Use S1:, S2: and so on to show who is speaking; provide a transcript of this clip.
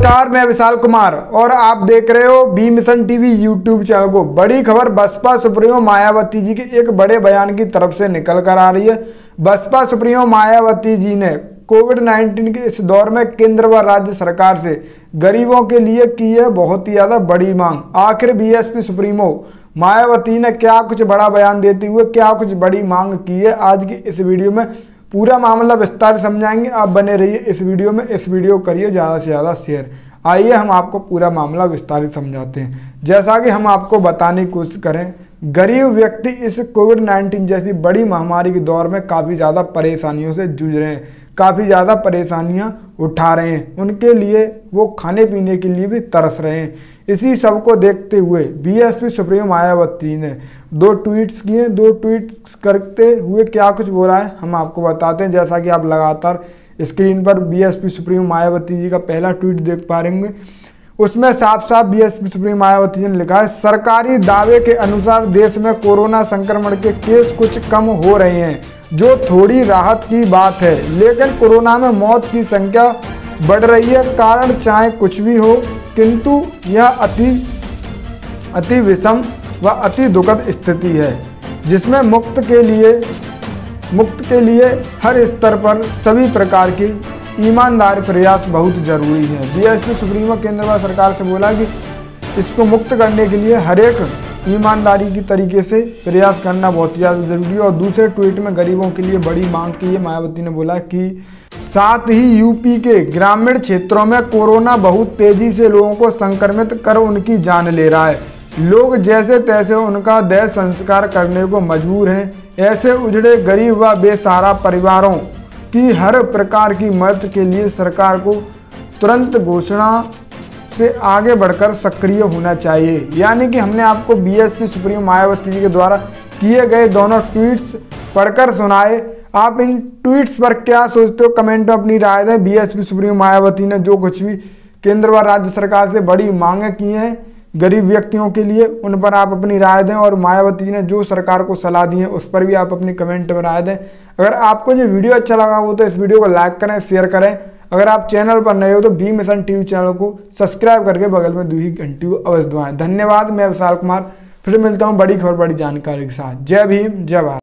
S1: नमस्कार, मैं विशाल कुमार और आप देख रहे हो B mission TV YouTube channel को। बड़ी खबर बसपा सुप्रीमो मायावती जी के एक बड़े बयान की तरफ से निकल कर आ रही है। बसपा सुप्रीमो मायावती जी ने कोविड-19 के इस दौर में केंद्र व राज्य सरकार से गरीबों के लिए की है बहुत ही ज्यादा बड़ी मांग। आखिर बीएसपी सुप्रीमो मायावती ने क्या कुछ बड़ा बयान देते हुए क्या कुछ बड़ी मांग की है, आज की इस वीडियो में पूरा मामला विस्तार समझाएंगे। आप बने रहिए इस वीडियो में, इस वीडियो को करिए ज़्यादा से ज़्यादा शेयर। आइए हम आपको पूरा मामला विस्तारित समझाते हैं। जैसा कि हम आपको बताने की कोशिश करें, गरीब व्यक्ति इस कोविड-19 जैसी बड़ी महामारी के दौर में काफ़ी ज़्यादा परेशानियों से जूझ रहे हैं, काफ़ी ज़्यादा परेशानियां उठा रहे हैं। उनके लिए वो खाने पीने के लिए भी तरस रहे हैं। इसी सब को देखते हुए बीएसपी सुप्रीमो मायावती ने 2 ट्वीट्स किए। 2 ट्वीट्स करते हुए क्या कुछ बोला है हम आपको बताते हैं। जैसा कि आप लगातार स्क्रीन पर बीएसपी सुप्रीमो मायावती जी का पहला ट्वीट देख पा रहे होंगे, उसमें साफ साफ बीएसपी सुप्रीमो मायावती जी ने लिखा है, सरकारी दावे के अनुसार देश में कोरोना संक्रमण के केस कुछ कम हो रहे हैं, जो थोड़ी राहत की बात है, लेकिन कोरोना में मौत की संख्या बढ़ रही है। कारण चाहे कुछ भी हो, किंतु यह अति विषम व अति दुखद स्थिति है, जिसमें मुक्त के लिए हर स्तर पर सभी प्रकार की ईमानदार प्रयास बहुत जरूरी है। बीएसपी सुप्रीमो केंद्र व सरकार से बोला कि इसको मुक्त करने के लिए हर एक ईमानदारी की तरीके से प्रयास करना बहुत ज़्यादा जरूरी है। और दूसरे ट्वीट में गरीबों के लिए बड़ी मांग की है। मायावती ने बोला कि साथ ही यूपी के ग्रामीण क्षेत्रों में कोरोना बहुत तेजी से लोगों को संक्रमित कर उनकी जान ले रहा है। लोग जैसे तैसे उनका देह संस्कार करने को मजबूर हैं। ऐसे उजड़े गरीब व बेसहारा परिवारों की हर प्रकार की मदद के लिए सरकार को तुरंत घोषणा से आगे बढ़कर सक्रिय होना चाहिए। यानी कि हमने आपको बीएसपी सुप्रीमो मायावती जी के द्वारा किए गए दोनों ट्वीट्स पढ़कर सुनाए। आप इन ट्वीट्स पर क्या सोचते हो, कमेंट में अपनी राय दें। बीएसपी सुप्रीमो मायावती ने जो कुछ भी केंद्र व राज्य सरकार से बड़ी मांगें की हैं गरीब व्यक्तियों के लिए, उन पर आप अपनी राय दें। और मायावती जी ने जो सरकार को सलाह दी है उस पर भी आप अपनी कमेंट में राय दें। अगर आपको ये वीडियो अच्छा लगा हो तो इस वीडियो को लाइक करें, शेयर करें। अगर आप चैनल पर नए हो तो बी मिशन टीवी चैनल को सब्सक्राइब करके बगल में दूसरी घंटी को अवश्य दबाएं। धन्यवाद। मैं विशाल कुमार फिर मिलता हूं बड़ी खबर बड़ी जानकारी के साथ। जय भीम, जय भारत।